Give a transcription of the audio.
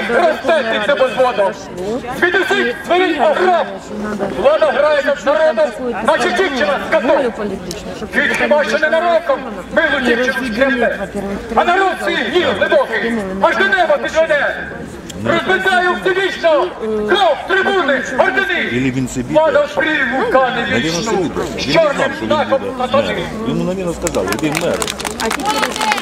розтетиться без воду. Звідусить зверніть ограб. Влада грається з народом, наче дівчина з котом. Він хіба що ненароком милу дівчину шкребе. А народ свій гнів глибокий аж до неба підведе. Розбитаю всевічно кров трибуни, ордени. Влада впрій вулкани вічну з чорним знаком на тоні. Йому, навіть, сказали, іди в мер.